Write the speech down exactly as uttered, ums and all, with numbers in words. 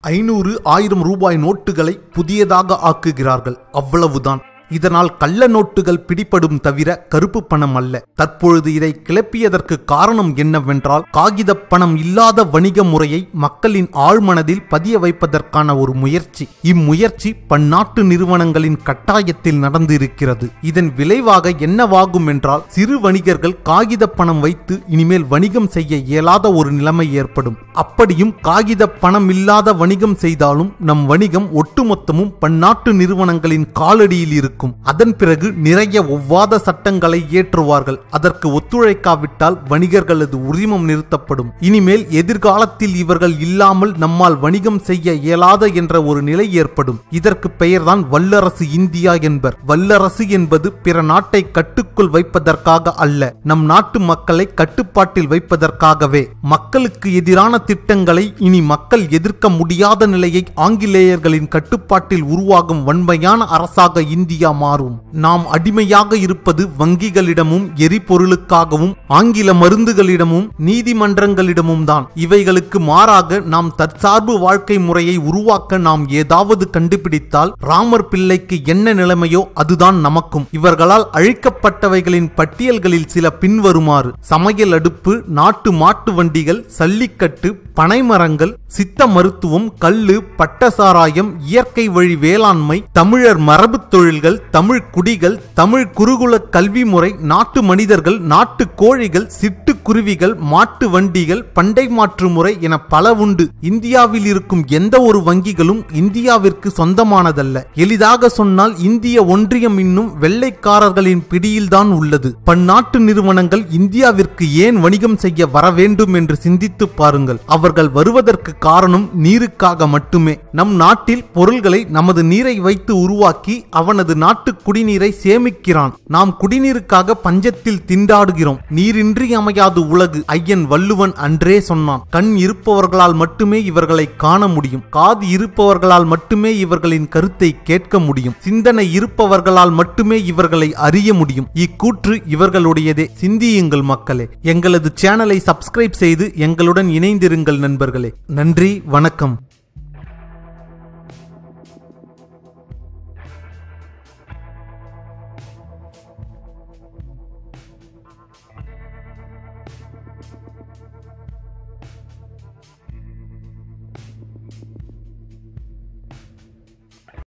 ஐநூறு ஆயிரம் ரூபாய் நோட்டுகளை புதியதாக ஆக்குகிறார்கள். அவ்வளவுதான். இதனால் கள்ள நோட்டுகள் பிடிபடும் தவிர கருப்பு பணம் அல்ல. தற்பொழுது இதை கிளப்பியதற்கு காரணம் என்னவென்றால், காகித பணம் இல்லாத வணிக முறையை மக்களின் ஆழ்மனதில் பதிய வைப்பதற்கான ஒரு முயற்சி. இம்முயற்சி பன்னாட்டு நிறுவனங்களின் கட்டாயத்தில் நடந்திருக்கிறது. இதன் விளைவாக என்னவாகும் என்றால், சிறு வணிகர்கள் காகித பணம் வைத்து இனிமேல் வணிகம் செய்ய இயலாத ஒரு நிலைமை ஏற்படும். அப்படியும் காகித பணம் இல்லாத வணிகம் செய்தாலும் நம் வணிகம் ஒட்டுமொத்தமும் பன்னாட்டு நிறுவனங்களின் காலடியில் இருக்கும். அதன் பிறகு நிறைய ஒவ்வாத சட்டங்களை இயற்றுவார்கள். அதற்கு ஒத்துழைக்காவிட்டால் வணிகர்களது உரிமம் நிறுத்தப்படும். இனிமேல் எதிர்காலத்தில் இவர்கள் இல்லாமல் நம்மால் வணிகம் செய்ய இயலாத என்ற ஒரு நிலை ஏற்படும். இதற்கு பெயர்தான் வல்லரசு இந்தியா என்பர். வல்லரசு என்பது பிற நாட்டை கட்டுக்குள் வைப்பதற்காக அல்ல, நம் நாட்டு மக்களை கட்டுப்பாட்டில் வைப்பதற்காகவே. மக்களுக்கு எதிரான திட்டங்களை இனி மக்கள் எதிர்க்க முடியாத நிலையை ஆங்கிலேயர்களின் கட்டுப்பாட்டில் உருவாகும் வன்மையான அரசாக இந்தியா மாறும். நாம் அடிமையாக இருப்பது வங்கிகளிடமும் எரிபொருளுக்காகவும் ஆங்கில மருந்துகளிடமும் நீதிமன்றங்களிடமும் தான். இவைகளுக்கு மாறாக நாம் தற்சார்பு வாழ்க்கை முறையை உருவாக்க நாம் ஏதாவது கண்டுபிடித்தால் ராமர் பிள்ளைக்கு என்ன நிலைமையோ அதுதான் நமக்கும். இவர்களால் அழிக்கப்பட்டவைகளின் பட்டியல்களில் சில பின்வருமாறு: சமையல் அடுப்பு, நாட்டு மாட்டு வண்டிகள், சல்லிக்கட்டு, பனைமரங்கள், சித்த மருத்துவம், கல்லு, பட்டசாராயம், இயற்கை வழி வேளாண்மை, தமிழர் மரபு தொழில்கள், தமிழ் குடிகள், தமிழ் குருகுல கல்வி முறை, நாட்டு மனிதர்கள், நாட்டு கோழிகள், சிட்டுக்குருவிகள், மாட்டு வண்டிகள், பண்டை மாற்று முறை என பல உண்டு. இந்தியாவில் இருக்கும் எந்த ஒரு வங்கிகளும் இந்தியாவிற்கு சொந்தமானதல்ல. எளிதாக சொன்னால் இந்திய ஒன்றியம் இன்னும் வெள்ளைக்காரர்களின் பிடியில்தான் உள்ளது. பன்னாட்டு நிறுவனங்கள் இந்தியாவிற்கு ஏன் வணிகம் செய்ய வர வேண்டும் என்று சிந்தித்து பாருங்கள். அவர்கள் வருவதற்கு காரணம் நீருக்காக மட்டுமே. நம் நாட்டில் பொருள்களை நமது நீரை வைத்து உருவாக்கி அவனது நாட்டு குடிநீரை சேமிக்கிறான். நாம் குடிநீருக்காக பஞ்சத்தில் திண்டாடுகிறோம். நீரின்றி அமையாது உலகு ஐயன் வள்ளுவன் அன்றே சொன்னான். கண் இருப்பவர்களால் மட்டுமே இவர்களை காண முடியும். காது இருப்பவர்களால் மட்டுமே இவர்களின் கருத்தை கேட்க முடியும். சிந்தனை இருப்பவர்களால் மட்டுமே இவர்களை அறிய முடியும். இக்கூற்று இவர்களுடையதே. சிந்தியுங்கள் மக்களே. எங்களது சேனலை சப்ஸ்கிரைப் செய்து எங்களுடன் இணைந்திருங்கள் நண்பர்களே. நன்றி, வணக்கம்.